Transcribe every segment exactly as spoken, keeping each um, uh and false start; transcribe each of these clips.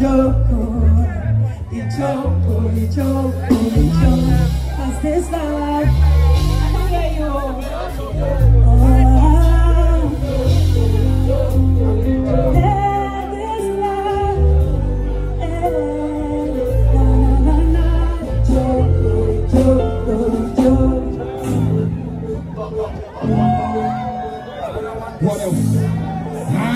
Cause this life, yeah, you oh, yeah, this life, eh, na na na, joke, joke, joke. What else? Huh?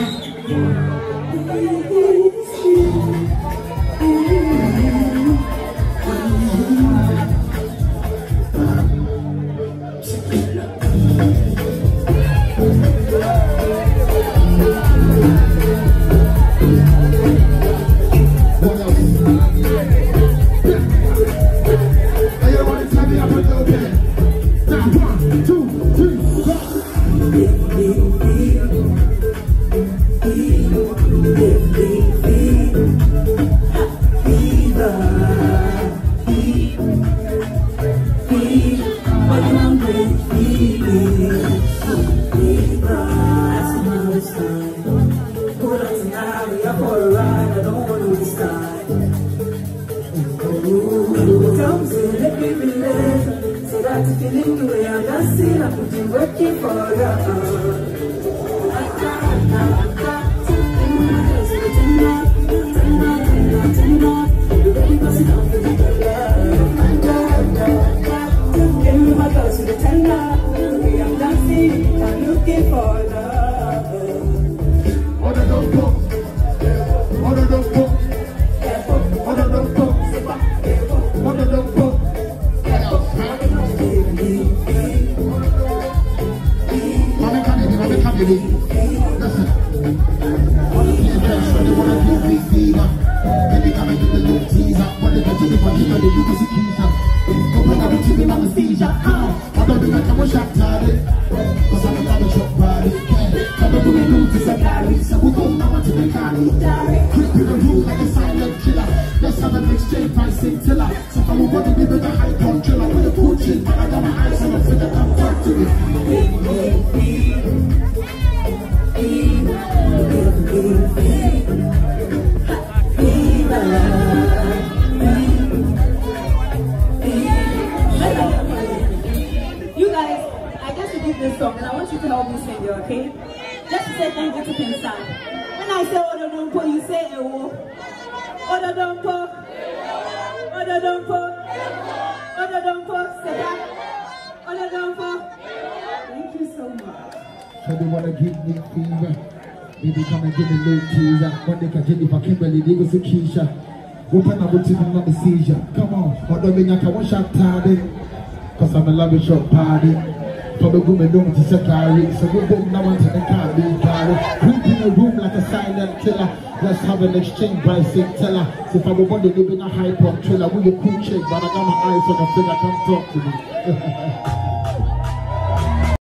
Open up with him, not the seizure. Come on, but don't mean I can one shot tardy. Cause I'm a lavish shop party. For the woman don't to set carry. So we both now want to the car be carry. Creep in the room like a silent killer. Let's have an exchange by sick teller. So if I would want to live in a hype on trailer, we a cool chick, but I got my eyes on the thing I can't talk to me.